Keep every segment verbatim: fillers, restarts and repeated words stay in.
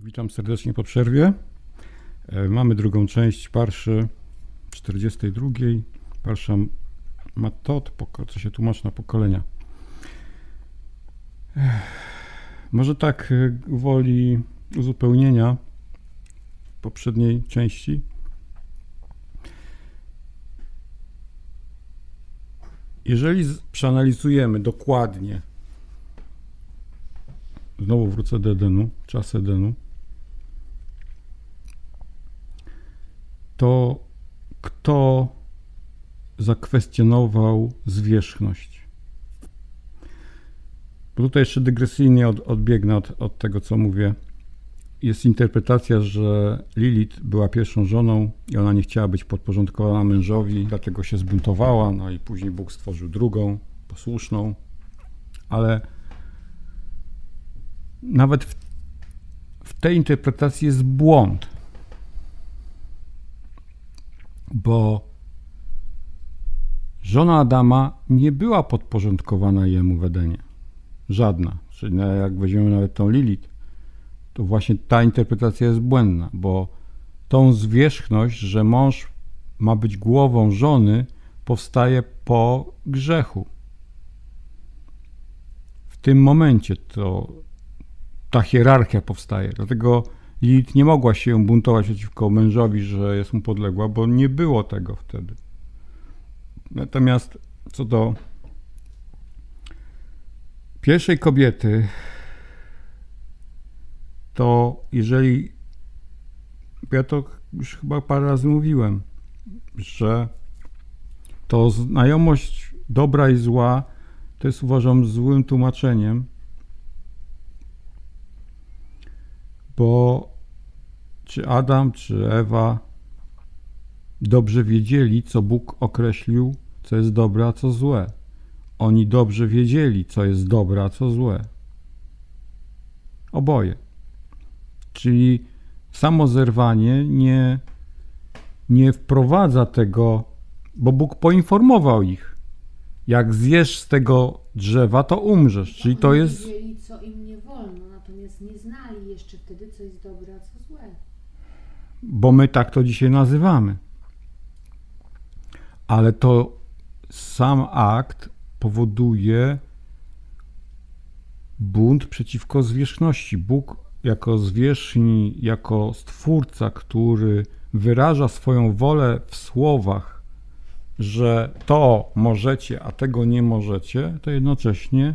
Witam serdecznie po przerwie. Mamy drugą część Parszy czterdziestej drugiej. Parsza Matot, co się tłumaczy na pokolenia. Może tak woli uzupełnienia poprzedniej części. Jeżeli przeanalizujemy dokładnie, znowu wrócę do Edenu, czas Edenu, to kto zakwestionował zwierzchność? Bo tutaj jeszcze dygresyjnie od, odbiegnę od, od tego, co mówię. Jest interpretacja, że Lilith była pierwszą żoną i ona nie chciała być podporządkowana mężowi, dlatego się zbuntowała, no i później Bóg stworzył drugą, posłuszną, ale nawet w, w tej interpretacji jest błąd, bo żona Adama nie była podporządkowana jemu w Edenie. Żadna. Czyli jak weźmiemy nawet tą Lilith, to właśnie ta interpretacja jest błędna, bo tą zwierzchność, że mąż ma być głową żony, powstaje po grzechu. W tym momencie to ta hierarchia powstaje. Dlatego Lilith nie mogła się buntować przeciwko mężowi, że jest mu podległa, bo nie było tego wtedy. Natomiast co do pierwszej kobiety, to jeżeli, ja to już chyba parę razy mówiłem, że to znajomość dobra i zła to jest, uważam, złym tłumaczeniem, bo czy Adam, czy Ewa dobrze wiedzieli, co Bóg określił, co jest dobre, a co złe. Oni dobrze wiedzieli, co jest dobre, a co złe. Oboje. Czyli samo zerwanie nie, nie wprowadza tego, bo Bóg poinformował ich. Jak zjesz z tego drzewa, to umrzesz. To Czyli to jest... wiedzieli, co im nie wolno, natomiast nie znali jeszcze wtedy, co jest dobre, a co złe. Bo my tak to dzisiaj nazywamy. Ale to sam akt powoduje bunt przeciwko zwierzchności. Bóg jako zwierzchni, jako stwórca, który wyraża swoją wolę w słowach, że to możecie, a tego nie możecie, to jednocześnie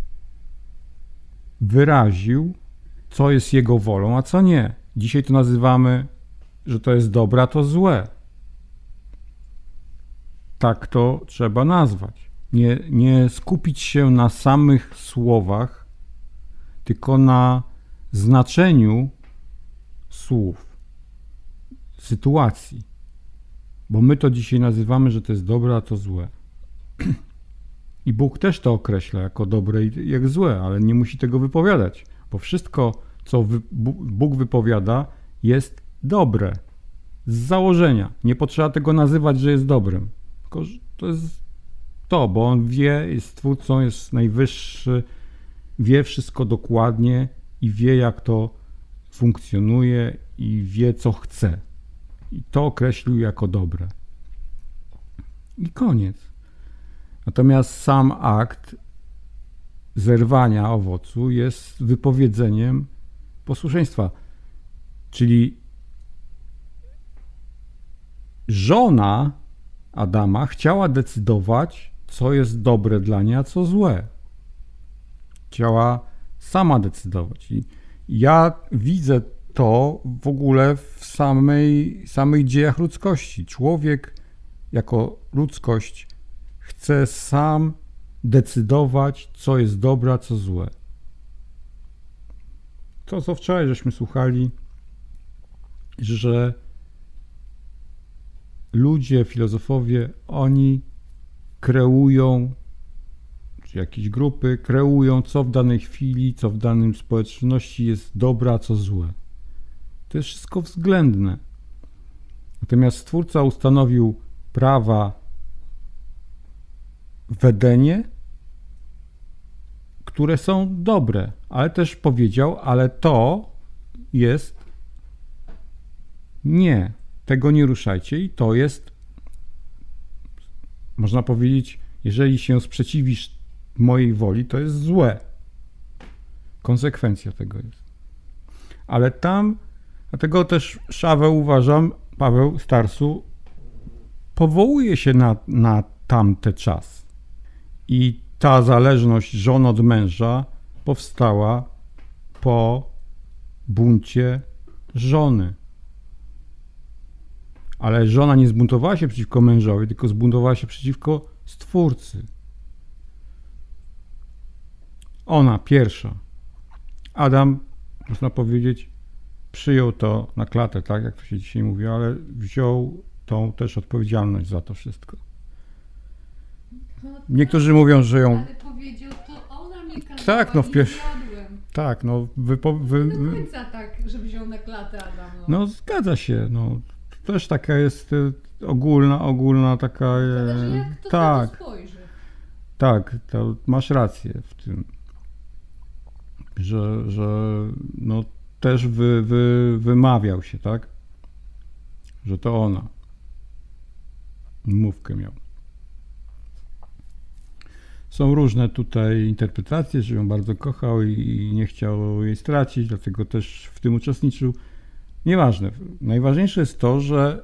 wyraził, co jest jego wolą, a co nie. Dzisiaj to nazywamy, że to jest dobre, a to złe. Tak to trzeba nazwać. Nie, nie skupić się na samych słowach, tylko na znaczeniu słów, sytuacji. Bo my to dzisiaj nazywamy, że to jest dobre, a to złe. I Bóg też to określa jako dobre i jak złe, ale nie musi tego wypowiadać, bo wszystko, co wy, Bóg wypowiada, jest dobre. Z założenia. Nie potrzeba tego nazywać, że jest dobrym. Tylko to jest to, bo On wie, jest Stwórcą, jest najwyższy, wie wszystko dokładnie i wie, jak to funkcjonuje i wie, co chce. I to określił jako dobre. I koniec. Natomiast sam akt zerwania owocu jest wypowiedzeniem posłuszeństwa. Czyli żona Adama chciała decydować, co jest dobre dla niej, a co złe. Chciała sama decydować. I ja widzę to w ogóle w samej, samych dziejach ludzkości. Człowiek jako ludzkość chce sam decydować, co jest dobre, a co złe. To, co wczoraj żeśmy słuchali, że ludzie, filozofowie, oni kreują, czy jakieś grupy kreują, co w danej chwili, co w danym społeczności jest dobre, a co złe. To jest wszystko względne. Natomiast Stwórca ustanowił prawa w Edenie, które są dobre, ale też powiedział, ale to jest nie, tego nie ruszajcie i to jest, można powiedzieć, jeżeli się sprzeciwisz mojej woli, to jest złe. Konsekwencja tego jest. Ale tam, dlatego też Szaweł, uważam, Paweł z Tarsu powołuje się na, na tamten czas. I ta zależność żon od męża powstała po buncie żony. Ale żona nie zbuntowała się przeciwko mężowi, tylko zbuntowała się przeciwko Stwórcy. Ona pierwsza. Adam, można powiedzieć, przyjął to na klatę, tak jak to się dzisiaj mówi, ale wziął tą też odpowiedzialność za to wszystko. Niektórzy mówią, że ją... Ale powiedział, to ona mi kazała Tak, no w pier... jadłem. Tak, no wypo... wy... Nie do końca tak, że wziął na klatę Adam. No, no zgadza się, no. To też taka jest e, ogólna, ogólna taka... E... Zależy, jak to tak, na to spojrzy. tak, to masz rację w tym, że, że no też wy, wy, wymawiał się, tak? Że to ona. Mówkę miał. Są różne tutaj interpretacje, że ją bardzo kochał i, i nie chciał jej stracić, dlatego też w tym uczestniczył. Nieważne. Najważniejsze jest to, że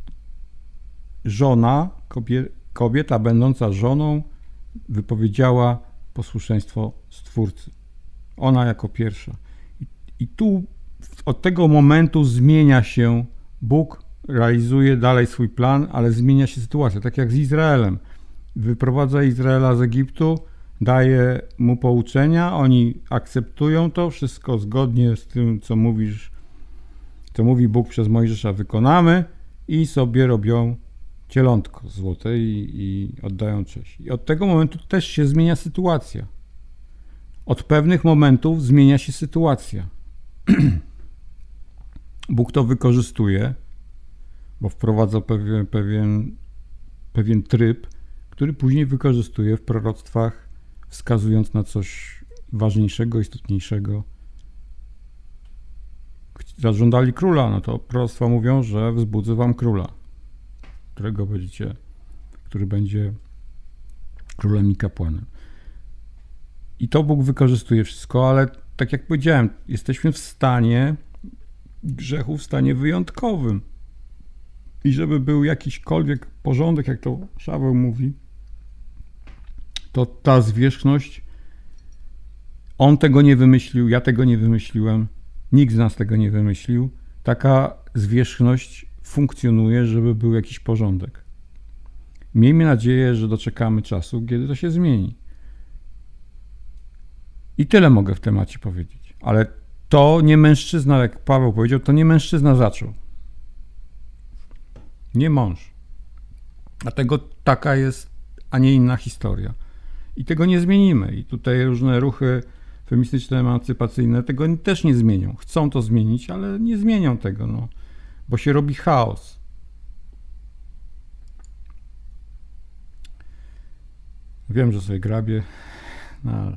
żona, kobie, kobieta będąca żoną, wypowiedziała posłuszeństwo Stwórcy. Ona jako pierwsza. I, i tu od tego momentu zmienia się Bóg, realizuje dalej swój plan, ale zmienia się sytuacja. Tak jak z Izraelem. Wyprowadza Izraela z Egiptu, daje mu pouczenia, oni akceptują to, wszystko zgodnie z tym, co mówisz, co mówi Bóg przez Mojżesza, wykonamy i sobie robią cielątko złote i, i oddają cześć. I od tego momentu też się zmienia sytuacja. Od pewnych momentów zmienia się sytuacja. Bóg to wykorzystuje, bo wprowadza pewien, pewien, pewien tryb, który później wykorzystuje w proroctwach, wskazując na coś ważniejszego, istotniejszego. Zażądali króla, no to proroctwa mówią, że wzbudzę wam króla, którego będziecie, który będzie królem i kapłanem. I to Bóg wykorzystuje wszystko, ale tak jak powiedziałem, jesteśmy w stanie grzechu, w stanie wyjątkowym. I żeby był jakiśkolwiek porządek, jak to Szaweł mówi, to ta zwierzchność, on tego nie wymyślił, ja tego nie wymyśliłem, nikt z nas tego nie wymyślił. Taka zwierzchność funkcjonuje, żeby był jakiś porządek. Miejmy nadzieję, że doczekamy czasu, kiedy to się zmieni. I tyle mogę w temacie powiedzieć. Ale to nie mężczyzna, jak Paweł powiedział, to nie mężczyzna zaczął. Nie mąż. Dlatego taka jest, a nie inna historia. I tego nie zmienimy. I tutaj różne ruchy feministyczne, emancypacyjne tego też nie zmienią. Chcą to zmienić, ale nie zmienią tego, no, bo się robi chaos. Wiem, że sobie grabię, no, ale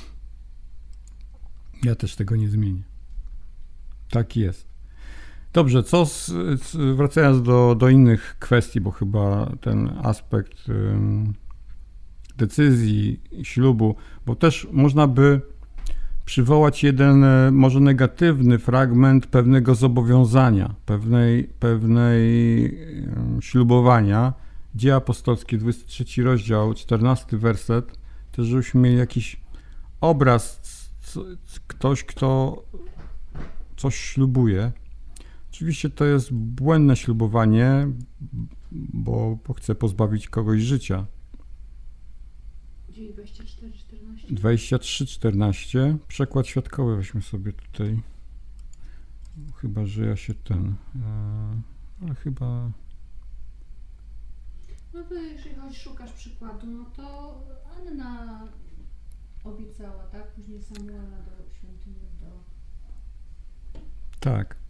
ja też tego nie zmienię. Tak jest. Dobrze, co z, z, wracając do, do innych kwestii, bo chyba ten aspekt ym, decyzji, ślubu, bo też można by przywołać jeden może negatywny fragment pewnego zobowiązania, pewnej, pewnej ym, ślubowania. Dzieje apostolskie, dwudziesty trzeci rozdział, czternasty werset, też żebyśmy mieli jakiś obraz, c, c, ktoś, kto coś ślubuje. Oczywiście to jest błędne ślubowanie, bo chce pozbawić kogoś życia. dwadzieścia cztery czternaście. dwadzieścia trzy czternaście. Przekład świadkowy weźmy sobie tutaj. Chyba, że ja się ten... ale chyba... No to jeżeli choć szukasz przykładu, no to Anna obiecała, tak? Później Samuela do świątyni do... Tak.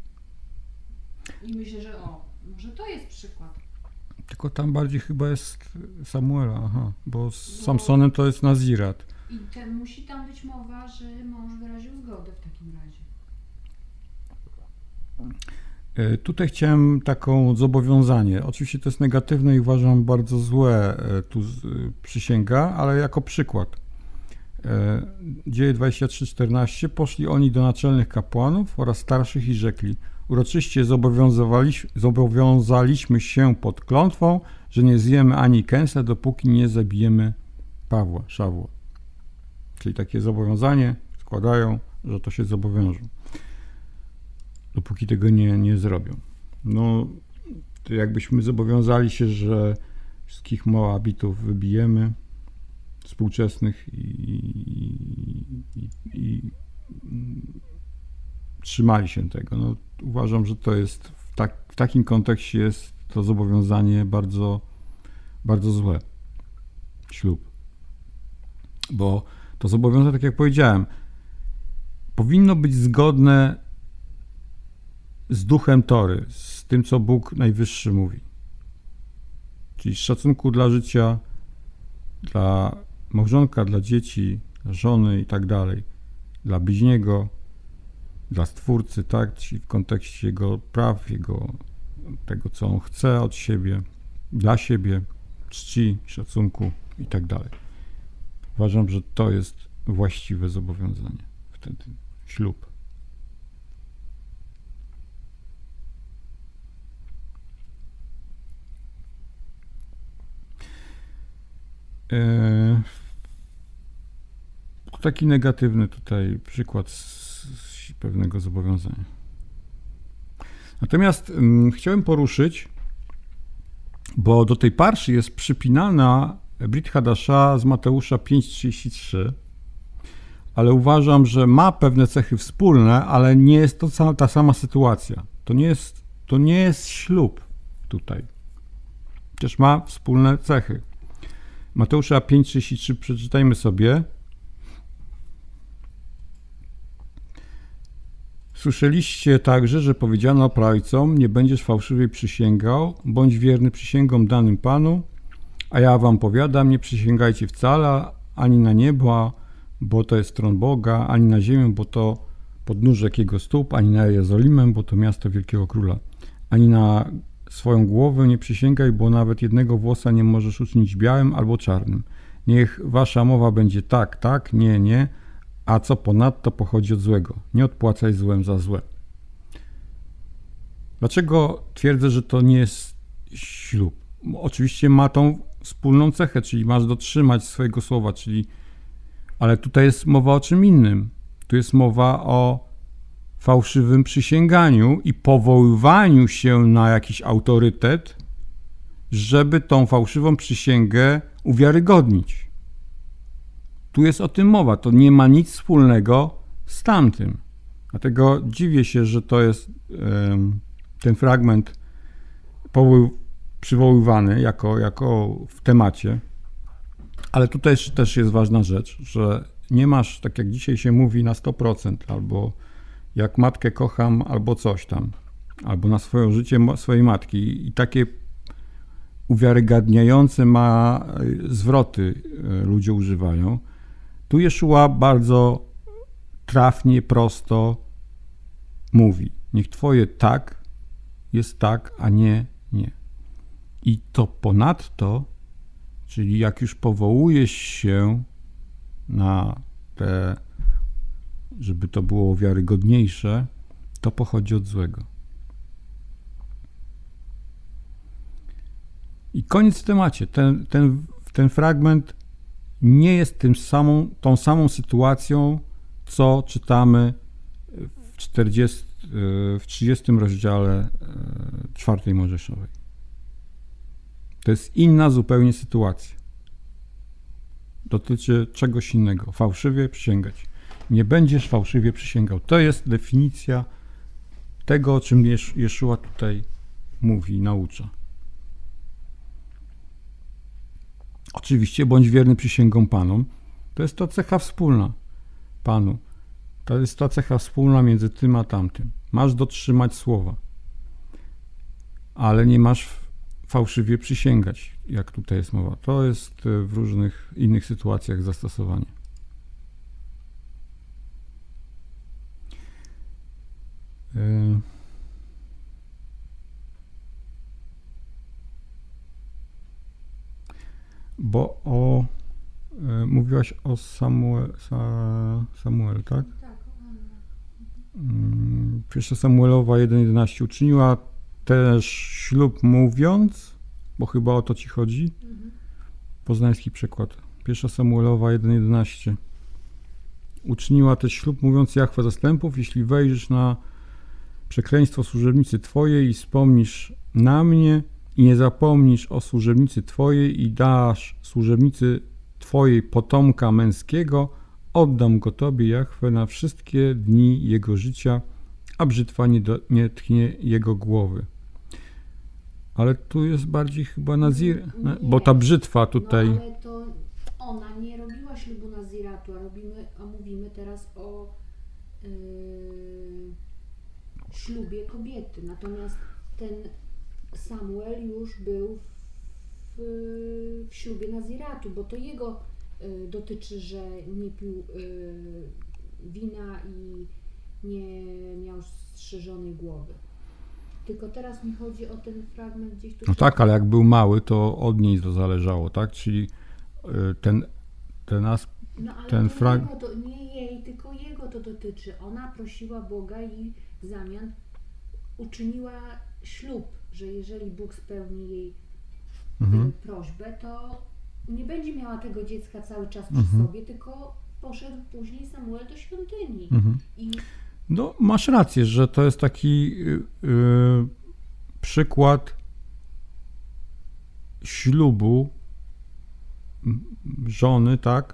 I myślę, że o, może to jest przykład. Tylko tam bardziej chyba jest Samuela, aha, bo z bo... Samsonem to jest Nazirat. I ten, musi tam być mowa, że mąż wyraził zgodę w takim razie. Tutaj chciałem taką zobowiązanie. Oczywiście to jest negatywne i uważam bardzo złe tu przysięga, ale jako przykład. Dzieje dwadzieścia trzy czternaście. Poszli oni do naczelnych kapłanów oraz starszych i rzekli: uroczyście zobowiązaliśmy, zobowiązaliśmy się pod klątwą, że nie zjemy ani kęsa, dopóki nie zabijemy Pawła, Szawła. Czyli takie zobowiązanie składają, że to się zobowiążą, dopóki tego nie, nie zrobią. No, to jakbyśmy zobowiązali się, że wszystkich Moabitów wybijemy, współczesnych i, i, i, i trzymali się tego. No, uważam, że to jest w, tak, w takim kontekście jest to zobowiązanie bardzo, bardzo złe. Ślub. Bo to zobowiązanie, tak jak powiedziałem, powinno być zgodne z duchem Tory, z tym, co Bóg Najwyższy mówi. Czyli z szacunku dla życia, dla małżonka, dla dzieci, dla żony i tak dalej, dla bliźniego, dla Stwórcy, tak, czyli w kontekście jego praw, jego, tego, co on chce od siebie, dla siebie, czci, szacunku i tak dalej. Uważam, że to jest właściwe zobowiązanie. Wtedy ślub. Eee, taki negatywny tutaj przykład z, z pewnego zobowiązania. Natomiast ym, chciałem poruszyć, bo do tej parszy jest przypinana Brit Hadasha z Mateusza pięć trzydzieści trzy, ale uważam, że ma pewne cechy wspólne, ale nie jest to ta sama sytuacja. To nie jest, to nie jest ślub tutaj. Chociaż ma wspólne cechy. Mateusza pięć trzydzieści trzy przeczytajmy sobie. Słyszeliście także, że powiedziano praojcom: nie będziesz fałszywie przysięgał, bądź wierny przysięgom danym Panu, a ja wam powiadam, nie przysięgajcie wcale ani na niebo, bo to jest tron Boga, ani na ziemię, bo to podnóżek jego stóp, ani na Jerozolimę, bo to miasto wielkiego króla, ani na swoją głowę nie przysięgaj, bo nawet jednego włosa nie możesz uczynić białym albo czarnym. Niech wasza mowa będzie tak, tak, nie, nie, a co ponadto pochodzi od złego. Nie odpłacaj złem za złe. Dlaczego twierdzę, że to nie jest ślub? Oczywiście ma tą wspólną cechę, czyli masz dotrzymać swojego słowa, czyli, ale tutaj jest mowa o czym innym. Tu jest mowa o fałszywym przysięganiu i powoływaniu się na jakiś autorytet, żeby tą fałszywą przysięgę uwiarygodnić. Tu jest o tym mowa. To nie ma nic wspólnego z tamtym. Dlatego dziwię się, że to jest um, ten fragment powoł, przywoływany jako, jako w temacie. Ale tutaj też jest ważna rzecz, że nie masz, tak jak dzisiaj się mówi, na sto procent, albo jak matkę kocham, albo coś tam, albo na swoje życie swojej matki. I takie uwiarygadniające ma zwroty ludzie używają. Tu Jeszua bardzo trafnie, prosto mówi: niech twoje tak jest tak, a nie nie. I to ponadto, czyli jak już powołujesz się na te, żeby to było wiarygodniejsze, to pochodzi od złego. I koniec w temacie. Ten, ten, ten fragment nie jest tym samą, tą samą sytuacją, co czytamy w, czterdziestym, w trzydziestym rozdziale czwartej Mojżeszowej. To jest inna zupełnie sytuacja. Dotyczy czegoś innego. Fałszywie przysięgać. Nie będziesz fałszywie przysięgał. To jest definicja tego, o czym Jeszua tutaj mówi i naucza. Oczywiście bądź wierny przysięgom Panom. To jest to cecha wspólna Panu. To jest ta cecha wspólna między tym a tamtym. Masz dotrzymać słowa, ale nie masz fałszywie przysięgać, jak tutaj jest mowa. To jest w różnych innych sytuacjach zastosowanie. Bo o... E, mówiłaś o Samuel, Sa, Samuel, tak? Tak, o Anna. Mm, Pierwsza Samuelowa jeden jedenaście. Uczyniła też ślub mówiąc, bo chyba o to ci chodzi. Mhm. Poznański przekład. Pierwsza Samuelowa jeden jedenaście. Uczyniła też ślub mówiąc Jahwe zastępów, jeśli wejrzysz na przekleństwo służebnicy twojej i wspomnisz na mnie i nie zapomnisz o służebnicy twojej i dasz służebnicy twojej potomka męskiego, oddam go tobie, Jahwe, na wszystkie dni jego życia, a brzytwa nie, do, nie tchnie jego głowy. Ale tu jest bardziej chyba Nazir, Nie. bo ta brzytwa tutaj... No ale to ona nie robiła ślubu naziratu, a, robimy, a mówimy teraz o yy, ślubie kobiety. Natomiast ten Samuel już był w, w ślubie naziratu, bo to jego y, dotyczy, że nie pił y, wina i nie miał strzyżonej głowy. Tylko teraz mi chodzi o ten fragment gdzieś tu. No tak, ale jak był mały, to od niej to zależało, tak? Czyli y, ten, ten aspekt. No ale ten to frag- jego, to nie jej, tylko jego to dotyczy. Ona prosiła Boga i w zamian uczyniła ślub, że jeżeli Bóg spełni jej Mhm. y, prośbę, to nie będzie miała tego dziecka cały czas przy Mhm. sobie, tylko poszedł później Samuel do świątyni. Mhm. I No, masz rację, że to jest taki y, y, przykład ślubu m, żony, tak,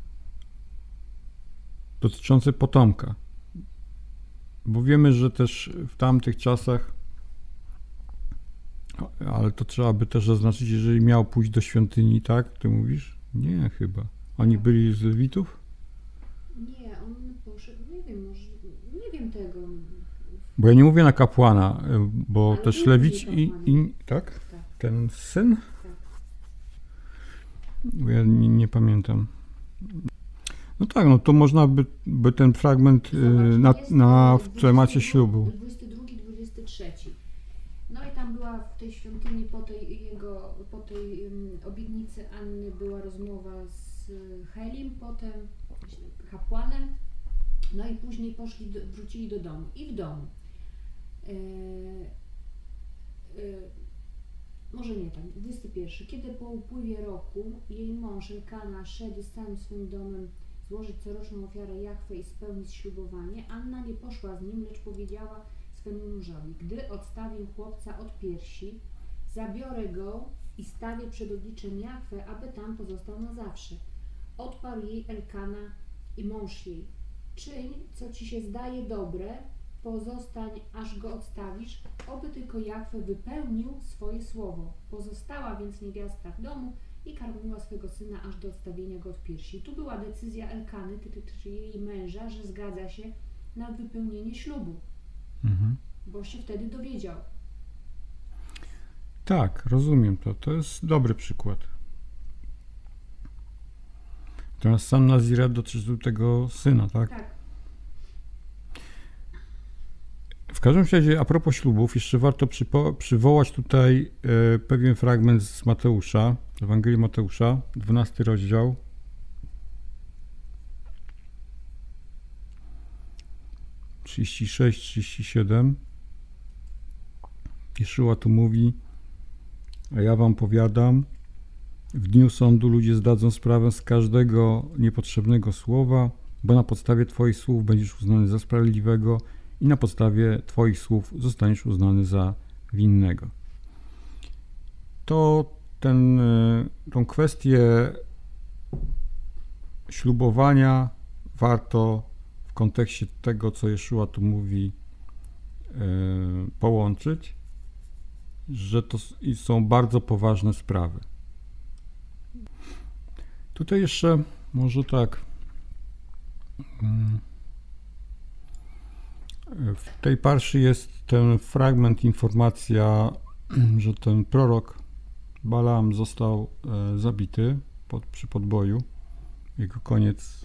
dotyczący potomka. Bo wiemy, że też w tamtych czasach, ale to trzeba by też zaznaczyć, jeżeli miał pójść do świątyni, tak, ty mówisz? Nie, chyba. Oni byli z Lewitów? nie, on poszedł, nie wiem, może, nie wiem tego. Bo ja nie mówię na kapłana, y, bo Ale też nie Lewici mówię i, kapłana. i tak? Tak. Ten syn? Tak. Bo ja nie, nie pamiętam. No tak, no to można by, by ten fragment y, na, Zobacz, na jest, w temacie dwudziesty ślubu. dwudziesty drugi, dwudziesty trzeci. No i tam była w tej świątyni po tej jego, po tej um, obietnicy Anny była rozmowa z Helim, potem kapłanem, no i później poszli, do, wrócili do domu. I w domu. E, e, może nie tak, dwudziesty pierwszy. Kiedy po upływie roku jej mąż Elkana szedł z całym swoim domem złożyć coroczną ofiarę Jahwe i spełnić ślubowanie, Anna nie poszła z nim, lecz powiedziała swemu mężowi: gdy odstawię chłopca od piersi, zabiorę go i stawię przed obliczem Jahwe, aby tam pozostał na zawsze. Odparł jej Elkana i mąż jej: czyń, co ci się zdaje dobre, pozostań, aż go odstawisz, oby tylko Jahwe wypełnił swoje słowo. Pozostała więc niewiasta w domu i karmiła swego syna aż do odstawienia go od piersi. Tu była decyzja Elkany, czyli jej męża, że zgadza się na wypełnienie ślubu, Mhm. bo się wtedy dowiedział. Tak, rozumiem to. To jest dobry przykład. Teraz sam Nazirat dotyczył tego syna, tak? Tak. W każdym razie, a propos ślubów, jeszcze warto przypo- przywołać tutaj e, pewien fragment z Mateusza, z Ewangelii Mateusza, dwunasty rozdział. trzydzieści sześć trzydzieści siedem. Jeszua tu mówi: a ja wam powiadam, w dniu sądu ludzie zdadzą sprawę z każdego niepotrzebnego słowa, bo na podstawie twoich słów będziesz uznany za sprawiedliwego i na podstawie twoich słów zostaniesz uznany za winnego. To ten, tą kwestię ślubowania warto w kontekście tego, co Jeszua tu mówi, połączyć, że to są bardzo poważne sprawy. Tutaj jeszcze może tak, w tej parszy jest ten fragment, informacja, że ten prorok Balaam został zabity pod, przy podboju. Jego koniec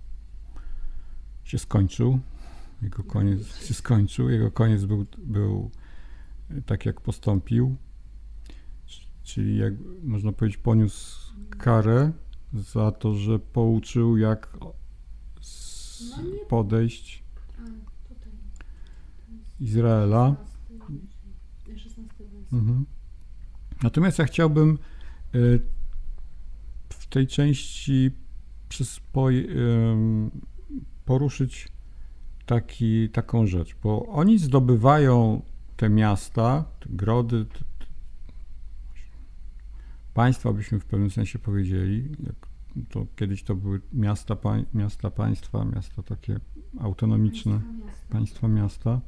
się skończył. Jego koniec się skończył. Jego koniec był, był tak, jak postąpił. czyli jak można powiedzieć poniósł karę za to, że pouczył jak s- No nie. podejść A, tutaj. To jest Izraela. szesnasty, szesnasty werset. Mhm. Natomiast ja chciałbym y, w tej części przyspo- ym, poruszyć taki, taką rzecz, bo oni zdobywają te miasta, te grody, te, te państwa, byśmy w pewnym sensie powiedzieli, jak to kiedyś to były miasta, pań, miasta państwa, miasta takie autonomiczne, Państwa miasta. państwa miasta.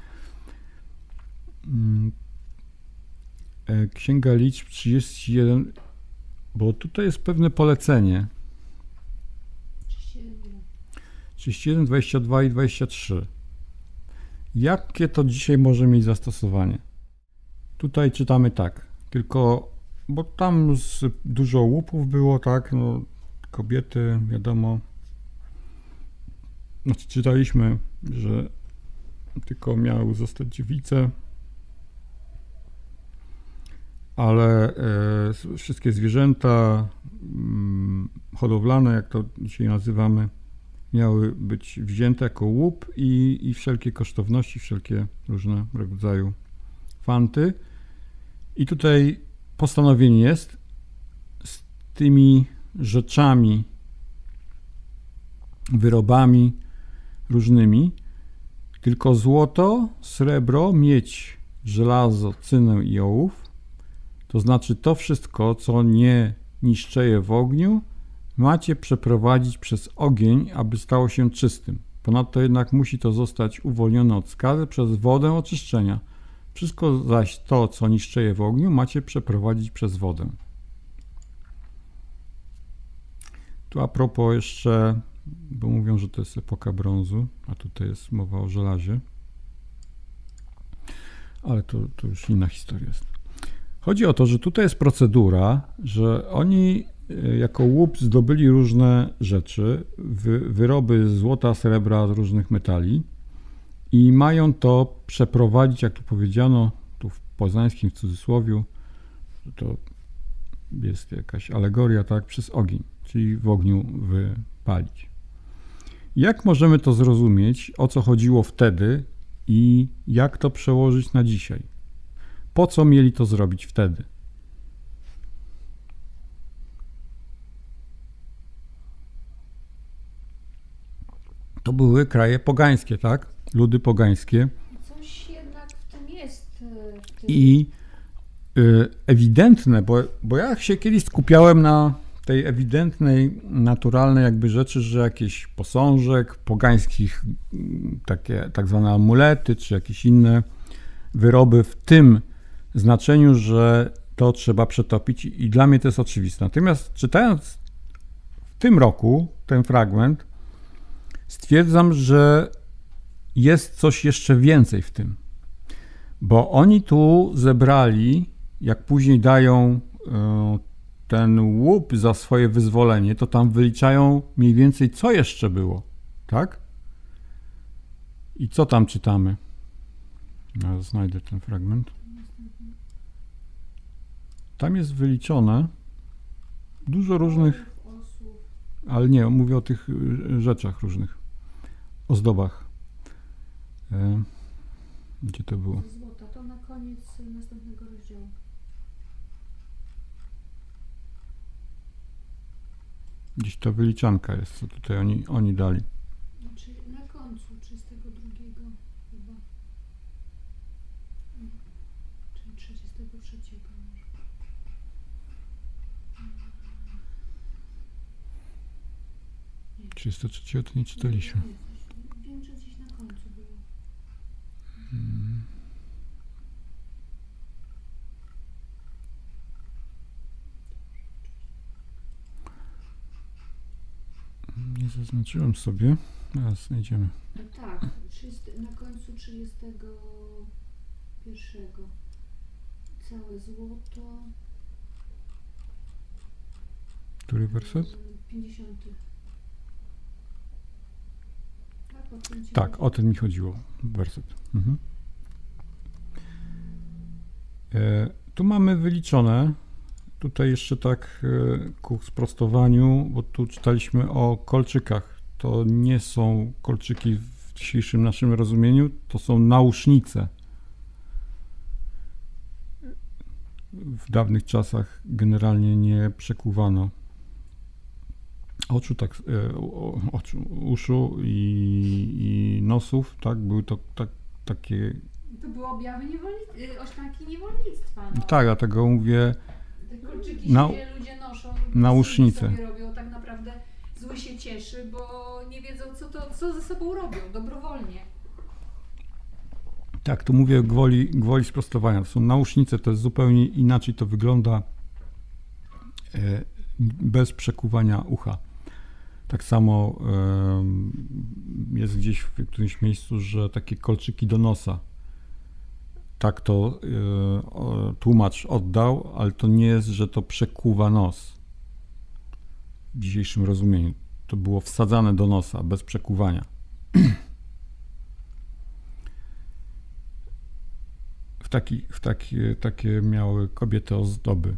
Mm, e, Księga Liczb trzydzieści jeden, bo tutaj jest pewne polecenie. trzydzieści jeden. trzydzieści jeden, dwadzieścia dwa i dwadzieścia trzy. Jakie to dzisiaj może mieć zastosowanie? Tutaj czytamy tak, tylko, bo tam z, dużo łupów było, tak, no, kobiety, wiadomo. Znaczy, czytaliśmy, że tylko miały zostać dziewice, ale e, wszystkie zwierzęta mm, hodowlane, jak to dzisiaj nazywamy, miały być wzięte jako łup i, i wszelkie kosztowności, wszelkie różne rodzaju fanty. I tutaj postanowienie jest z tymi rzeczami, wyrobami różnymi, tylko złoto, srebro, miedź, żelazo, cynę i ołów, to znaczy to wszystko, co nie niszczeje w ogniu, macie przeprowadzić przez ogień, aby stało się czystym. Ponadto jednak musi to zostać uwolnione od skazy przez wodę oczyszczenia. Wszystko zaś to, co niszczeje w ogniu, macie przeprowadzić przez wodę. Tu a propos jeszcze, bo mówią, że to jest epoka brązu, a tutaj jest mowa o żelazie. Ale to, to już inna historia jest. Chodzi o to, że tutaj jest procedura, że oni jako łup zdobyli różne rzeczy, wy, wyroby z złota, srebra, z różnych metali i mają to przeprowadzić, jak tu powiedziano, tu w poznańskim w cudzysłowiu, to jest jakaś alegoria, tak, przez ogień, czyli w ogniu wypalić. Jak możemy to zrozumieć, o co chodziło wtedy i jak to przełożyć na dzisiaj? Po co mieli to zrobić wtedy? To były kraje pogańskie, tak? Ludy pogańskie. Coś jednak w tym jest. e, W tym... I y, ewidentne, bo, bo ja się kiedyś skupiałem na tej ewidentnej, naturalnej jakby rzeczy, że jakieś posążek pogańskich, mm, takie tak zwane amulety, czy jakieś inne wyroby w tym znaczeniu, że to trzeba przetopić i dla mnie to jest oczywiste. Natomiast czytając w tym roku ten fragment, stwierdzam, że jest coś jeszcze więcej w tym, bo oni tu zebrali, jak później dają ten łup za swoje wyzwolenie, to tam wyliczają mniej więcej, co jeszcze było, tak? I co tam czytamy? Ja znajdę ten fragment. Tam jest wyliczone dużo różnych, Osób. ale nie, mówię o tych y, rzeczach różnych, ozdobach. E, Gdzie to było? Ze złota. To na koniec następnego rozdziału. Gdzieś ta wyliczanka jest, co tutaj oni, oni dali. Znaczy na końcu trzydziestego drugiego chyba. Czyli trzydziestego trzeciego może. trzydzieści trzy to nie czytaliśmy. Wiem, że gdzieś na końcu było. Hmm. Nie zaznaczyłem sobie. Teraz znajdziemy. No tak, trzydziesty, na końcu trzydziestego pierwszego. Całe złoto. Który werset? pięćdziesiąty. Tak, o tym ci Tak, chodzi. o ten mi chodziło. Werset. Mhm. E, tu mamy wyliczone tutaj jeszcze tak e, ku sprostowaniu, bo tu czytaliśmy o kolczykach. To nie są kolczyki w dzisiejszym naszym rozumieniu, to są nausznice. W dawnych czasach generalnie nie przekuwano oczu, tak, e, oczu, uszu i, i nosów, tak, były to tak, takie... To były objawy niewolnictwa, oznaki niewolnictwa. No. Tak, dlatego mówię... Te kolczyki na, sobie ludzie noszą, nausznice. sobie robią, tak naprawdę zły się cieszy, bo nie wiedzą co, to, co ze sobą robią, dobrowolnie. Tak, tu mówię gwoli, gwoli sprostowania. To są nausznice, to jest zupełnie inaczej to wygląda e, bez przekuwania ucha. Tak samo e, jest gdzieś w którymś miejscu, że takie kolczyki do nosa. Tak to e, tłumacz oddał, ale to nie jest, że to przekuwa nos. W dzisiejszym rozumieniu. To było wsadzane do nosa, bez przekuwania. W, taki, w taki, takie miały kobiety ozdoby.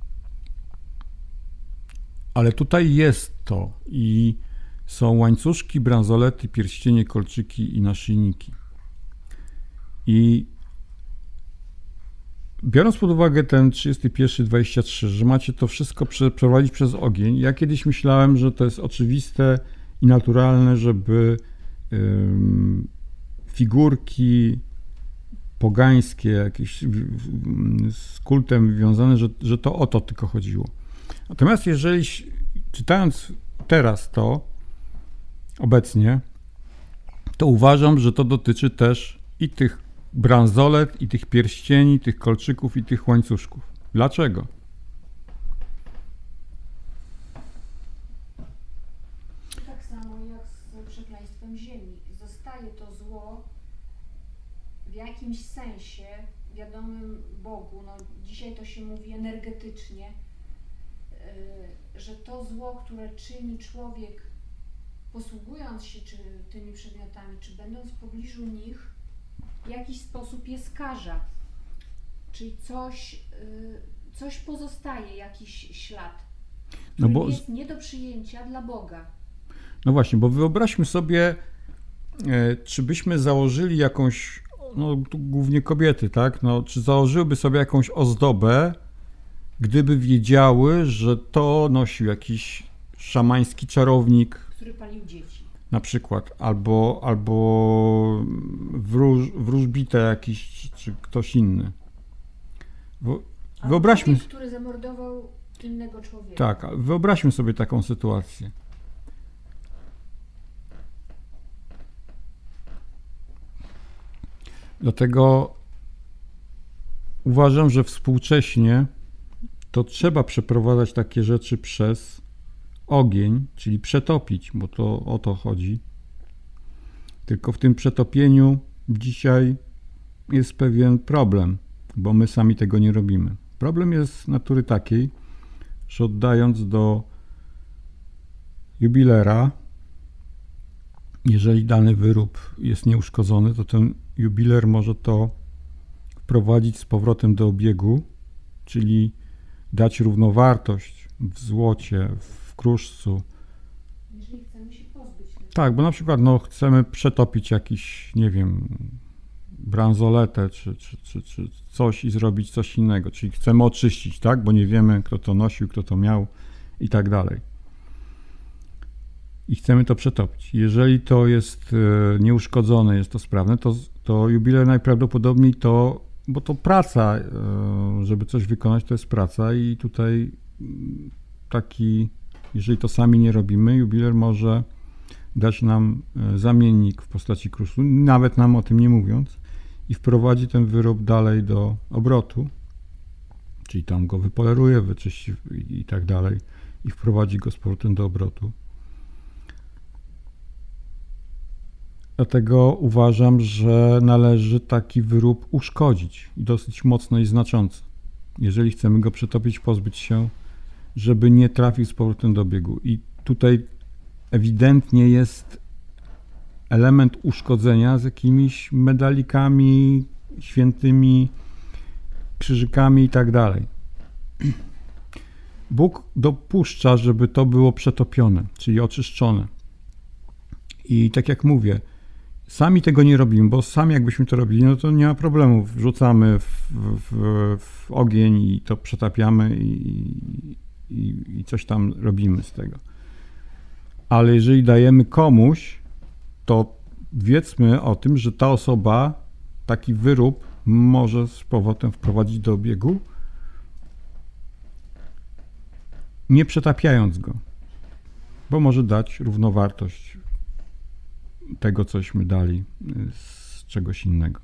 Ale tutaj jest to i są łańcuszki, bransolety, pierścienie, kolczyki i naszyjniki. I biorąc pod uwagę ten trzydziesty pierwszy dwadzieścia trzy, że macie to wszystko przeprowadzić przez ogień, ja kiedyś myślałem, że to jest oczywiste i naturalne, żeby ym, figurki pogańskie, jakieś z kultem wiązane, że, że to o to tylko chodziło. Natomiast jeżeli, czytając teraz to, obecnie, to uważam, że to dotyczy też i tych bransolet, i tych pierścieni, tych kolczyków, i tych łańcuszków. Dlaczego? Tak samo jak z przekleństwem ziemi. Zostaje to zło w jakimś sensie wiadomym Bogu, no dzisiaj to się mówi energetycznie, yy, że to zło, które czyni człowiek, posługując się czy tymi przedmiotami, czy będąc w pobliżu nich, w jakiś sposób je skaża. Czyli coś, yy, coś pozostaje, jakiś ślad, który no bo... jest nie do przyjęcia dla Boga. No właśnie, bo wyobraźmy sobie, e, czy byśmy założyli jakąś, no tu głównie kobiety, tak, no czy założyłyby sobie jakąś ozdobę, gdyby wiedziały, że to nosił jakiś szamański czarownik, Który palił dzieci. Na przykład, albo, albo wróż, wróżbite jakiś, czy ktoś inny. Wo, wyobraźmy... Człowiek, który zamordował innego człowieka. Tak, wyobraźmy sobie taką sytuację. Dlatego uważam, że współcześnie to trzeba przeprowadzać takie rzeczy przez ogień, czyli przetopić, bo to o to chodzi. Tylko w tym przetopieniu dzisiaj jest pewien problem, bo my sami tego nie robimy. Problem jest natury takiej, że oddając do jubilera, jeżeli dany wyrób jest nieuszkodzony, to ten jubiler może to wprowadzić z powrotem do obiegu, czyli dać równowartość w złocie, w kruszcu. Jeżeli chcemy się pozbyć tego. Tak, bo na przykład no, chcemy przetopić jakiś, nie wiem, bransoletę czy, czy, czy, czy coś i zrobić coś innego, czyli chcemy oczyścić, tak, bo nie wiemy, kto to nosił, kto to miał i tak dalej. I chcemy to przetopić. Jeżeli to jest e, nieuszkodzone, jest to sprawne, to, to jubiler najprawdopodobniej to, bo to praca, e, żeby coś wykonać, to jest praca i tutaj taki, jeżeli to sami nie robimy, jubiler może dać nam e, zamiennik w postaci kruszcu, nawet nam o tym nie mówiąc, i wprowadzi ten wyrób dalej do obrotu, czyli tam go wypoleruje, wyczyści i, i tak dalej, i wprowadzi go z powrotem do obrotu. Dlatego uważam, że należy taki wyrób uszkodzić i dosyć mocno i znacząco, jeżeli chcemy go przetopić, pozbyć się, żeby nie trafił z powrotem do obiegu. I tutaj ewidentnie jest element uszkodzenia z jakimiś medalikami, świętymi krzyżykami i tak dalej. Bóg dopuszcza, żeby to było przetopione, czyli oczyszczone. I tak jak mówię, sami tego nie robimy, bo sami jakbyśmy to robili, no to nie ma problemu. Wrzucamy w, w, w ogień i to przetapiamy i, i, i coś tam robimy z tego. Ale jeżeli dajemy komuś, to wiedzmy o tym, że ta osoba taki wyrób może z powrotem wprowadzić do obiegu, nie przetapiając go, bo może dać równowartość tego, cośmy dali z czegoś innego.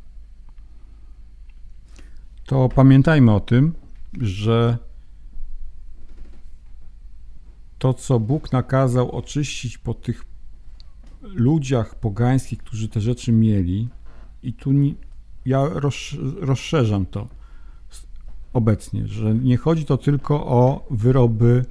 To pamiętajmy o tym, że to, co Bóg nakazał oczyścić po tych ludziach pogańskich, którzy te rzeczy mieli, i tu nie, ja rozszerzam to obecnie, że nie chodzi to tylko o wyroby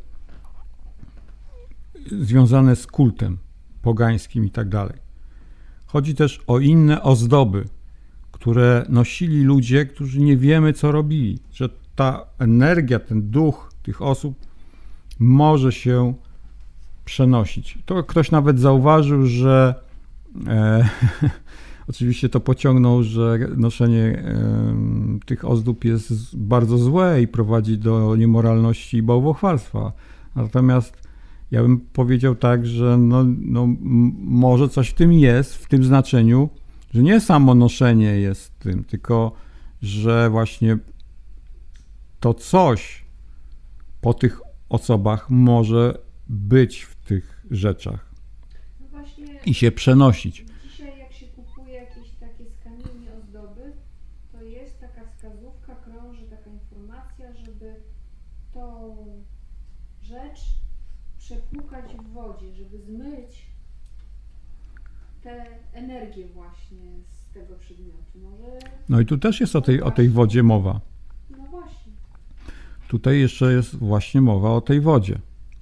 związane z kultem pogańskim i tak dalej. Chodzi też o inne ozdoby, które nosili ludzie, którzy nie wiemy, co robili, że ta energia, ten duch tych osób może się przenosić. To ktoś nawet zauważył, że e, oczywiście to pociągnął, że noszenie e, tych ozdób jest bardzo złe i prowadzi do niemoralności i bałwochwalstwa. Natomiast ja bym powiedział tak, że no, no, może coś w tym jest, w tym znaczeniu, że nie samo noszenie jest tym, tylko że właśnie to coś po tych osobach może być w tych rzeczach no właśnie, i się przenosić. Dzisiaj jak się kupuje jakieś takie z kamieni ozdoby, to jest taka wskazówka, krąży taka informacja, żeby tą rzecz przepłukać w wodzie, żeby zmyć tę energię właśnie z tego przedmiotu. Może... No i tu też jest o tej, o tej wodzie mowa. No właśnie. Tutaj jeszcze jest właśnie mowa o tej wodzie.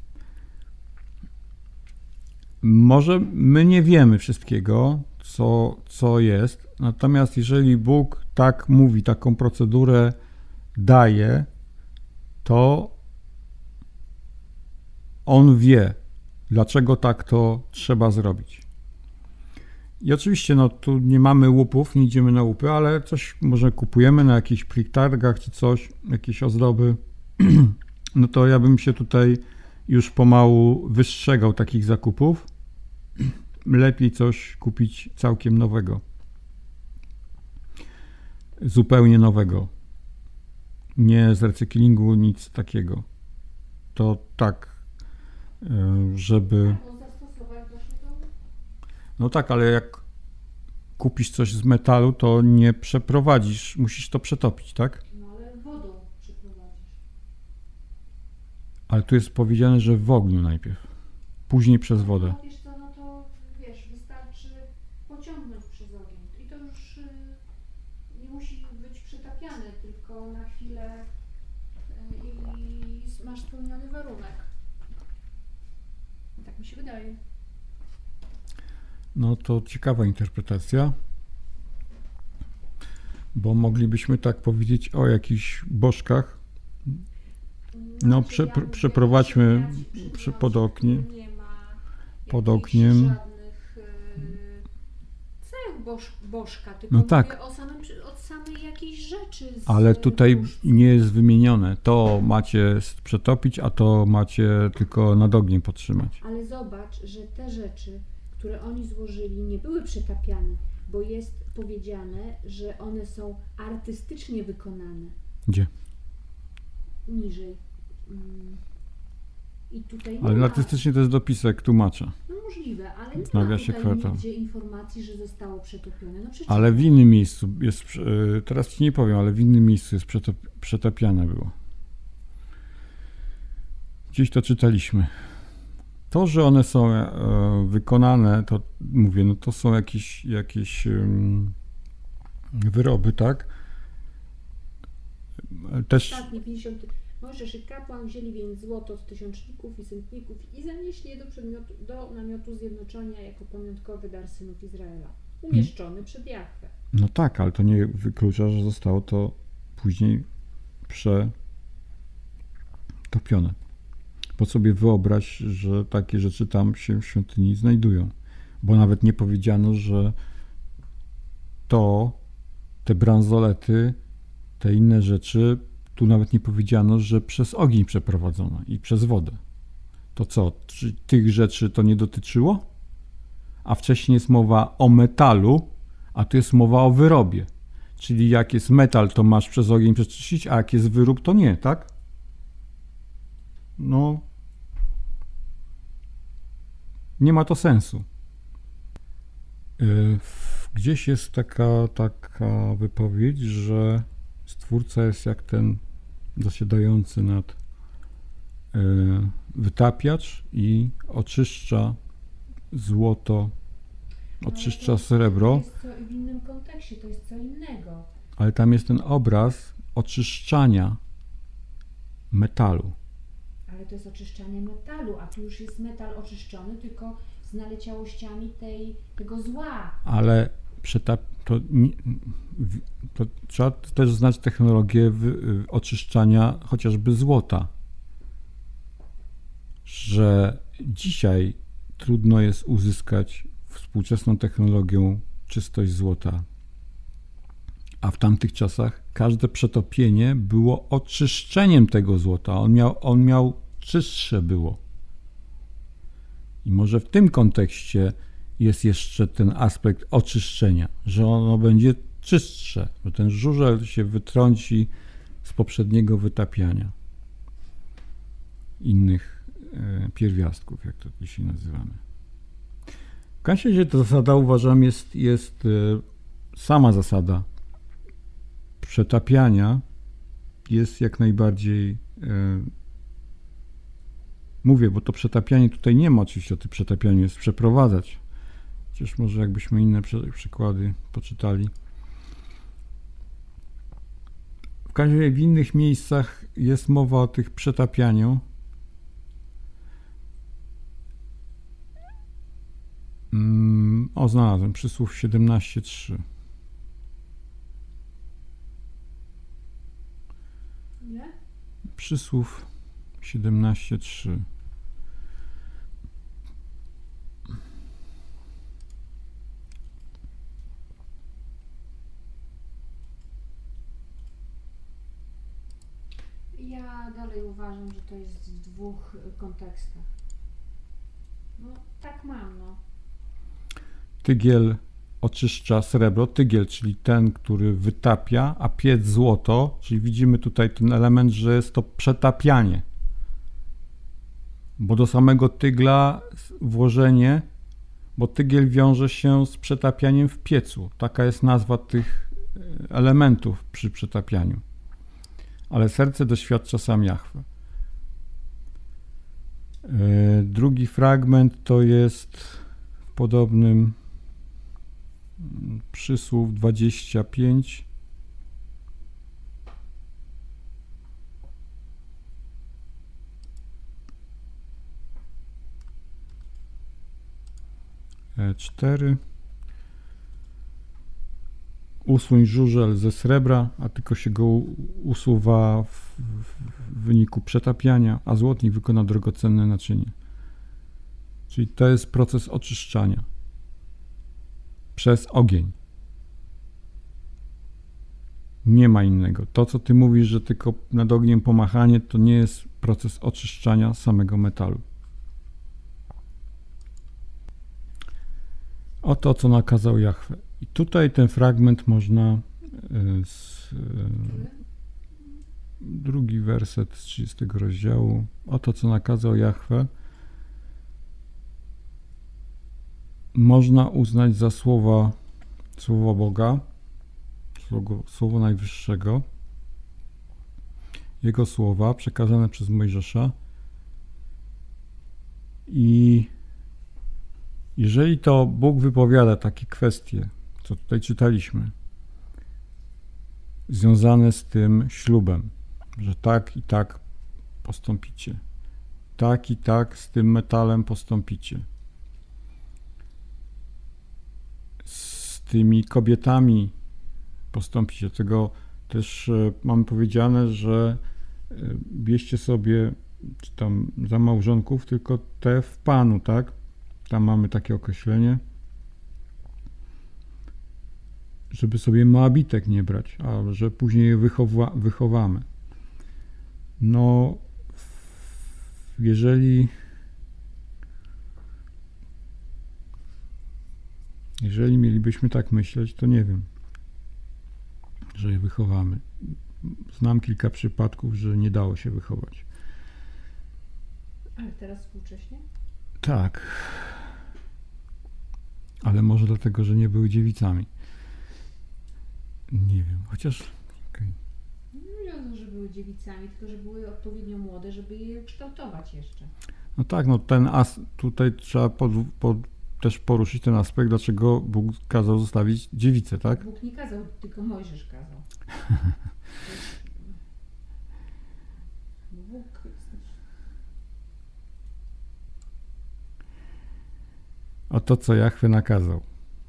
Może my nie wiemy wszystkiego, co, co jest, natomiast jeżeli Bóg tak mówi, taką procedurę daje, to On wie, dlaczego tak to trzeba zrobić. I oczywiście no, tu nie mamy łupów, nie idziemy na łupy, ale coś może kupujemy na jakichś plitargach czy coś, jakieś ozdoby, no to ja bym się tutaj już pomału wystrzegał takich zakupów. Lepiej coś kupić całkiem nowego. Zupełnie nowego. Nie z recyklingu, nic takiego. To tak, żeby... No tak, ale jak kupisz coś z metalu, to nie przeprowadzisz, musisz to przetopić, tak? No ale wodą przeprowadzisz. Ale tu jest powiedziane, że w ogniu najpierw, później przez wodę. No wiesz co, no to wiesz, wystarczy pociągnąć przez ogień i to już y, nie musi być przetapiane, tylko na chwilę y, i masz spełniony warunek. Tak mi się wydaje. No to ciekawa interpretacja, bo moglibyśmy tak powiedzieć o jakichś bożkach. No prze, prze, przeprowadźmy przy, pod ogniem, pod ogniem. Żadnych y, cech boż, bożka, tylko No tak. o samym, od samej jakiejś rzeczy. Z Ale tutaj bożca. nie jest wymienione. To macie przetopić, a to macie tylko nad ogniem podtrzymać. Ale zobacz, że te rzeczy, które oni złożyli, nie były przetapiane, bo jest powiedziane, że one są artystycznie wykonane. Gdzie? Niżej. Mm. I tutaj nie Ale ma, artystycznie to jest dopisek tłumacza. no możliwe, ale nie W ma nawiasie tutaj kwartał. nigdzie informacji, że zostało przetopione. No przecież Ale w innym miejscu jest, yy, teraz ci nie powiem, ale w innym miejscu jest przetop, przetapiane było. Gdzieś to czytaliśmy. To, że one są e, wykonane, to mówię, no to są jakieś, jakieś um, wyroby, tak? Też... Ostatni pięćdziesiąty. Mojżesz i kapłan wzięli więc złoto z tysiączników i centników i zanieśli je do, przedmiotu, do namiotu zjednoczenia jako pamiątkowy dar synów Izraela, umieszczony hmm. przed Jahwe. No tak, ale to nie wyklucza, że zostało to później przetopione. bo sobie wyobraź, że takie rzeczy tam się w świątyni znajdują. Bo nawet nie powiedziano, że to, te bransolety, te inne rzeczy, tu nawet nie powiedziano, że przez ogień przeprowadzono i przez wodę. To co, czy tych rzeczy to nie dotyczyło? A wcześniej jest mowa o metalu, a tu jest mowa o wyrobie. Czyli jak jest metal, to masz przez ogień przeczyścić, a jak jest wyrób, to nie, tak? No, nie ma to sensu. Gdzieś jest taka, taka wypowiedź, że Stwórca jest jak ten zasiadający nad wytapiacz i oczyszcza złoto, oczyszcza srebro. To jest co w innym kontekście, to jest co innego. Ale tam jest ten obraz oczyszczania metalu. Ale to jest oczyszczanie metalu, a tu już jest metal oczyszczony, tylko z naleciałościami tej, tego zła. Ale przetap, to, to trzeba też znać technologię w, oczyszczania chociażby złota. Że dzisiaj trudno jest uzyskać współczesną technologią czystość złota. A w tamtych czasach każde przetopienie było oczyszczeniem tego złota. On miał, on miał czystsze było. I może w tym kontekście jest jeszcze ten aspekt oczyszczenia, że ono będzie czystsze, że ten żużel się wytrąci z poprzedniego wytapiania innych e, pierwiastków, jak to dzisiaj nazywamy. W każdym razie ta zasada, uważam, jest, jest e, sama zasada przetapiania jest jak najbardziej e, mówię, bo to przetapianie tutaj nie ma oczywiście, o tym przetapianiu jest przeprowadzać. Chociaż może jakbyśmy inne przy, przykłady poczytali. W każdym razie w innych miejscach jest mowa o tych przetapianiu. Mm, o, znalazłem przysłów siedemnaście trzy. Nie? Przysłów siedemnaście trzy. Ja dalej uważam, że to jest w dwóch kontekstach. No tak mam, no. Tygiel oczyszcza srebro, tygiel, czyli ten, który wytapia, a piec złoto, czyli widzimy tutaj ten element, że jest to przetapianie. Bo do samego tygla włożenie, bo tygiel wiąże się z przetapianiem w piecu. Taka jest nazwa tych elementów przy przetapianiu. Ale serce doświadcza sam Jahwe. Drugi fragment to jest w podobnym przysłów dwadzieścia pięć. cztery. Usuń żużel ze srebra, a tylko się go usuwa w, w wyniku przetapiania, a złotnik wykona drogocenne naczynie. Czyli to jest proces oczyszczania przez ogień. Nie ma innego. To, co ty mówisz, że tylko nad ogniem pomachanie, to nie jest proces oczyszczania samego metalu. Oto, co nakazał Jahwe. I tutaj ten fragment można z drugi werset z trzydziestego rozdziału. Oto, co nakazał Jahwe, można uznać za słowa, słowo Boga, słowo, słowo Najwyższego, Jego słowa przekazane przez Mojżesza. I jeżeli to Bóg wypowiada takie kwestie, co tutaj czytaliśmy, związane z tym ślubem, że tak i tak postąpicie, tak i tak z tym metalem postąpicie, z tymi kobietami postąpicie. Tego też mamy powiedziane, że bierzcie sobie czy tam za małżonków, tylko te w Panu, tak? Tam mamy takie określenie, żeby sobie Moabitek nie brać, a że później je wychowa, wychowamy. No, jeżeli jeżeli mielibyśmy tak myśleć, to nie wiem, że je wychowamy. Znam kilka przypadków, że nie dało się wychować. Ale teraz współcześnie? Tak. Ale może dlatego, że nie były dziewicami. Nie wiem, chociaż... Okay. Nie o to, że były dziewicami, tylko że były odpowiednio młode, żeby je kształtować jeszcze. No tak, no ten as tutaj trzeba pod, pod, też poruszyć ten aspekt, dlaczego Bóg kazał zostawić dziewicę, tak? Bóg nie kazał, tylko Mojżesz kazał. Bóg... O to, co Jahwe nakazał.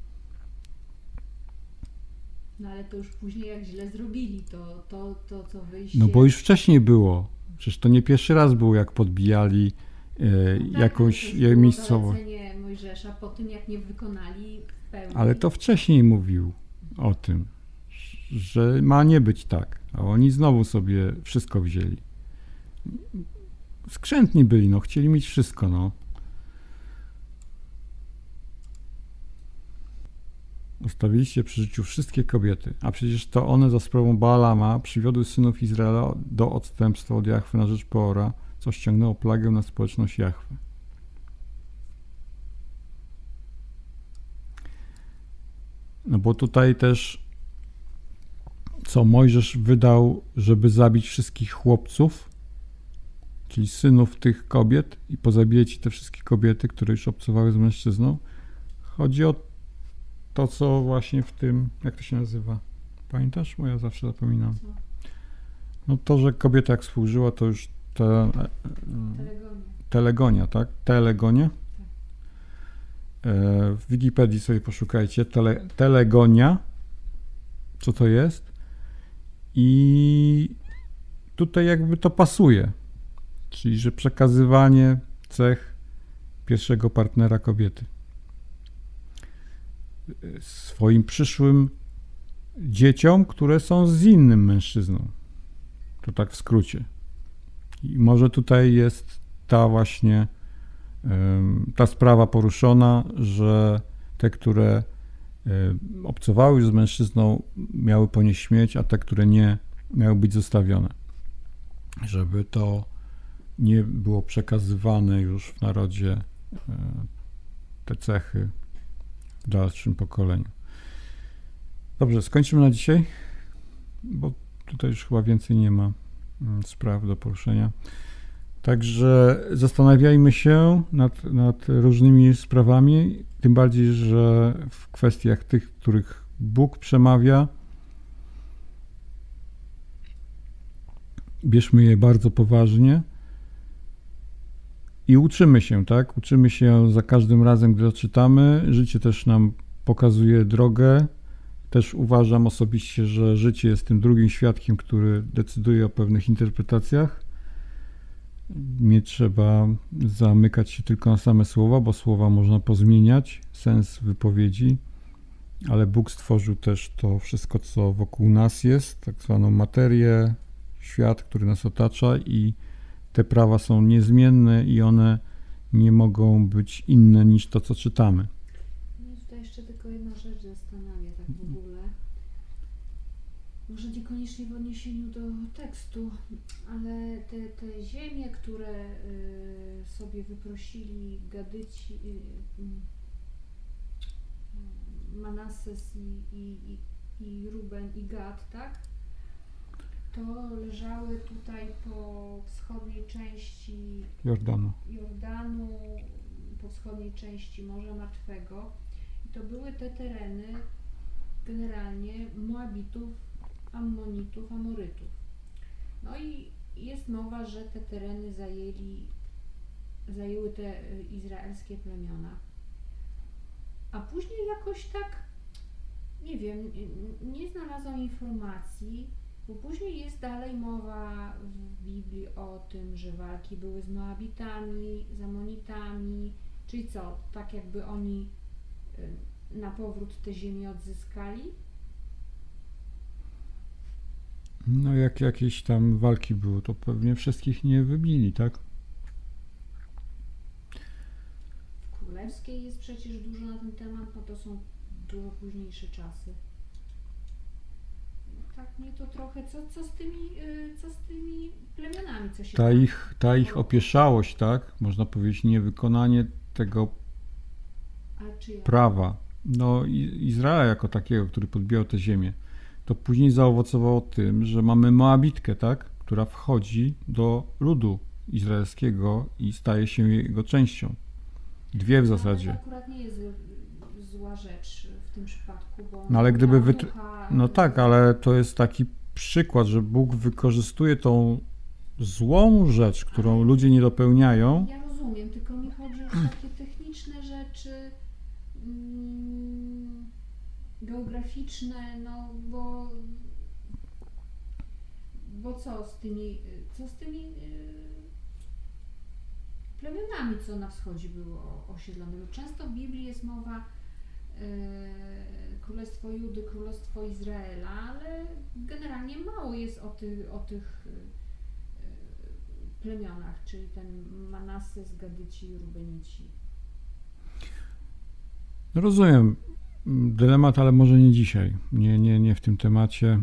No ale to już później jak źle zrobili, to, to, to co wyjście... No bo już wcześniej było. Przecież to nie pierwszy raz było, jak podbijali e, no tak, jakąś to miejscowość. Zalecenie Mojżesza po tym, jak nie wykonali w pełni. Ale to wcześniej mówił o tym, że ma nie być tak. A oni znowu sobie wszystko wzięli. Skrzętni byli, no. Chcieli mieć wszystko, no. Zostawiliście przy życiu wszystkie kobiety, a przecież to one za sprawą Baalama przywiodły synów Izraela do odstępstwa od Jahwe na rzecz Peora, co ściągnęło plagę na społeczność Jahwe. No bo tutaj też co Mojżesz wydał, żeby zabić wszystkich chłopców, czyli synów tych kobiet i pozabijać te wszystkie kobiety, które już obcowały z mężczyzną. Chodzi o to, co właśnie w tym, jak to się nazywa? Pamiętasz? Bo ja zawsze zapominam. No to, że kobieta jak współżyła, to już te, Telegonia. telegonia, tak? Telegonia? W Wikipedii sobie poszukajcie. Tele, telegonia. Co to jest? I tutaj jakby to pasuje. Czyli, że przekazywanie cech pierwszego partnera kobiety swoim przyszłym dzieciom, które są z innym mężczyzną. To tak w skrócie. I może tutaj jest ta właśnie ta sprawa poruszona, że te, które obcowały już z mężczyzną, miały ponieść śmierć, a te, które nie, miały być zostawione. Żeby to nie było przekazywane już w narodzie, te cechy w dalszym pokoleniu. Dobrze, skończymy na dzisiaj, bo tutaj już chyba więcej nie ma spraw do poruszenia. Także zastanawiajmy się nad, nad różnymi sprawami, tym bardziej, że w kwestiach tych, których Bóg przemawia, bierzmy je bardzo poważnie i uczymy się, tak? Uczymy się za każdym razem, gdy czytamy. Życie też nam pokazuje drogę. Też uważam osobiście, że życie jest tym drugim świadkiem, który decyduje o pewnych interpretacjach. Nie trzeba zamykać się tylko na same słowa, bo słowa można pozmieniać, sens wypowiedzi, ale Bóg stworzył też to wszystko, co wokół nas jest, tak zwaną materię, świat, który nas otacza, i te prawa są niezmienne i one nie mogą być inne niż to, co czytamy. Mnie tutaj jeszcze tylko jedna rzecz zastanawia tak w ogóle. Może niekoniecznie w odniesieniu do tekstu, ale te, te ziemie, które y, sobie wyprosili Gadyci, y, y, Manasses i, i, i Ruben i Gad, tak? To leżały tutaj po wschodniej części Jordanu. Jordanu, po wschodniej części Morza Martwego. I to były te tereny generalnie Moabitów, Ammonitów, Amorytów. No i jest mowa, że te tereny zajęli, zajęły te izraelskie plemiona. A później jakoś tak, nie wiem, nie znalazłam informacji, Bo później jest dalej mowa w Biblii o tym, że walki były z Moabitami, z Amonitami, czyli co, tak jakby oni y, na powrót te ziemię odzyskali? No jak jakieś tam walki były, to pewnie wszystkich nie wybili, tak? W Królewskiej jest przecież dużo na ten temat, no to są dużo późniejsze czasy. Tak mnie to trochę, co, co, z, tymi, y, co z tymi plemionami, co się Ta tam... ich, ta ich opieszałość, tak? Można powiedzieć, niewykonanie tego A czy ja? prawa, no i Izraela jako takiego, który podbijał tę ziemię, to później zaowocowało tym, że mamy Moabitkę, tak? Która wchodzi do ludu izraelskiego i staje się jego częścią. Dwie w No, zasadzie. ale to akurat nie jest zła rzecz w tym przypadku, bo... No ale gdyby wy... ducha... No tak, ale to jest taki przykład, że Bóg wykorzystuje tą złą rzecz, którą Ale... ludzie nie dopełniają. Ja rozumiem, tylko mi chodzi o takie techniczne rzeczy, mm, geograficzne, no bo... Bo co z tymi... Co z tymi... Yy, plemionami, co na wschodzie było osiedlone. Często w Biblii jest mowa e, Królestwo Judy, Królestwo Izraela, ale generalnie mało jest o, ty, o tych e, plemionach, czyli ten Manasses, Gadyci i Rubenici. Rozumiem dylemat, ale może nie dzisiaj, nie, nie, nie w tym temacie,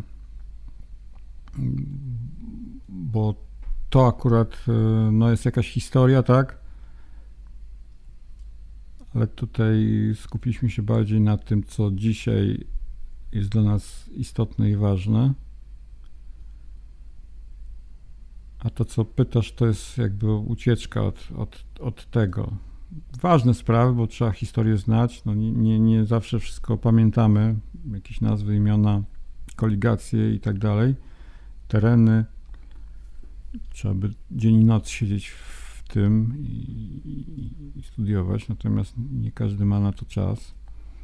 bo to akurat no, jest jakaś historia, tak? Ale tutaj skupiliśmy się bardziej na tym, co dzisiaj jest dla nas istotne i ważne. A to, co pytasz, to jest jakby ucieczka od, od, od tego. Ważne sprawy, bo trzeba historię znać. No, nie, nie, nie zawsze wszystko pamiętamy. Jakieś nazwy, imiona, koligacje i tak dalej. Tereny. Trzeba by dzień i noc siedzieć w tym i, i, i studiować, natomiast nie każdy ma na to czas,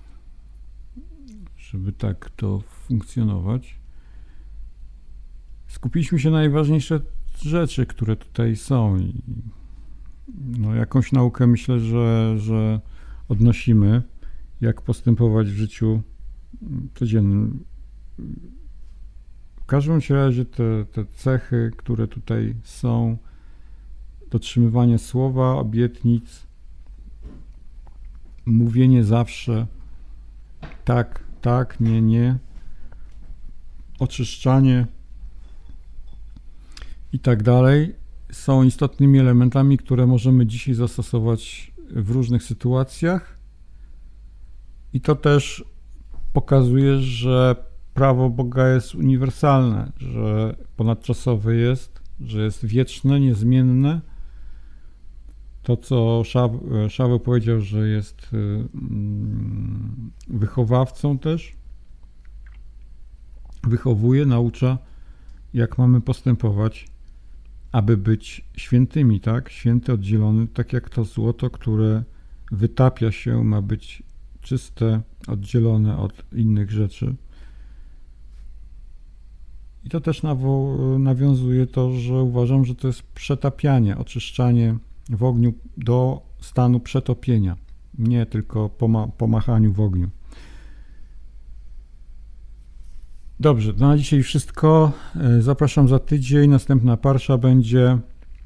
żeby tak to funkcjonować. Skupiliśmy się na najważniejsze rzeczy, które tutaj są i no, jakąś naukę myślę, że, że odnosimy, jak postępować w życiu codziennym. W każdym razie te, te cechy, które tutaj są, dotrzymywanie słowa, obietnic, mówienie zawsze tak, tak, nie, nie, oczyszczanie i tak dalej, są istotnymi elementami, które możemy dzisiaj zastosować w różnych sytuacjach i to też pokazuje, że prawo Boga jest uniwersalne, że ponadczasowe jest, że jest wieczne, niezmienne. To, co Szaweł powiedział, że jest wychowawcą też, wychowuje, naucza, jak mamy postępować, aby być świętymi, tak? Święty, oddzielony, tak jak to złoto, które wytapia się, ma być czyste, oddzielone od innych rzeczy. I to też nawiązuje to, że uważam, że to jest przetapianie, oczyszczanie w ogniu do stanu przetopienia, nie tylko po pomachaniu w ogniu. Dobrze, to na dzisiaj wszystko. Zapraszam za tydzień. Następna parsza będzie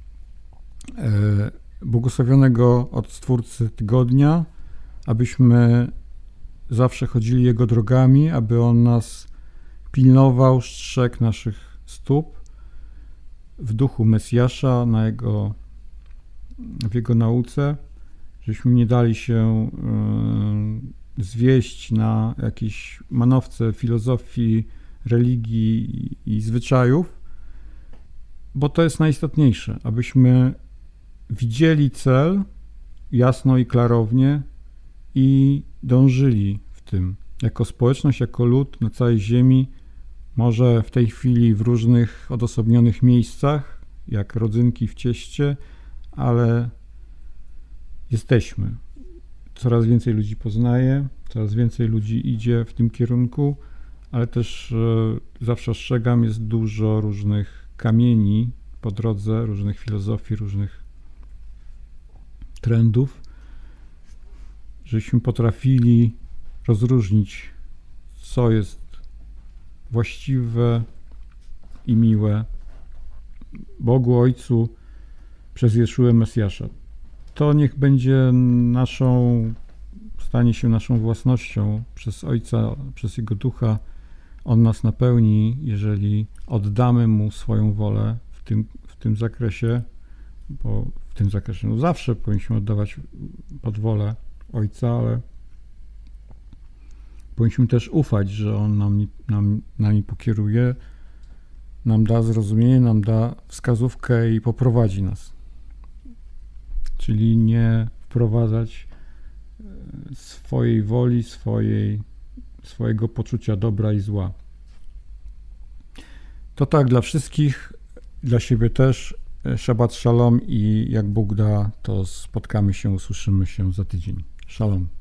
błogosławionego od Stwórcy tygodnia, abyśmy zawsze chodzili Jego drogami, aby On nas pilnował, strzegł naszych stóp w duchu Mesjasza, na jego, w Jego nauce, żebyśmy nie dali się y, zwieść na jakieś manowce filozofii, religii i, i zwyczajów, bo to jest najistotniejsze, abyśmy widzieli cel jasno i klarownie i dążyli w tym. Jako społeczność, jako lud na całej ziemi, może w tej chwili w różnych odosobnionych miejscach, jak rodzynki w cieście, ale jesteśmy. Coraz więcej ludzi poznaje, coraz więcej ludzi idzie w tym kierunku, ale też e, zawsze ostrzegam, jest dużo różnych kamieni po drodze, różnych filozofii, różnych trendów, żebyśmy potrafili rozróżnić, co jest właściwe i miłe Bogu Ojcu przez Jeszuę Mesjasza. To niech będzie naszą, stanie się naszą własnością przez Ojca, przez Jego Ducha. On nas napełni, jeżeli oddamy Mu swoją wolę w tym, w tym zakresie, bo w tym zakresie no zawsze powinniśmy oddawać pod wolę Ojca, ale powinniśmy też ufać, że On nam, nam, nami pokieruje, nam da zrozumienie, nam da wskazówkę i poprowadzi nas. Czyli nie wprowadzać swojej woli, swojej, swojego poczucia dobra i zła. To tak dla wszystkich, dla siebie też. Szabat shalom i jak Bóg da, to spotkamy się, usłyszymy się za tydzień. Shalom.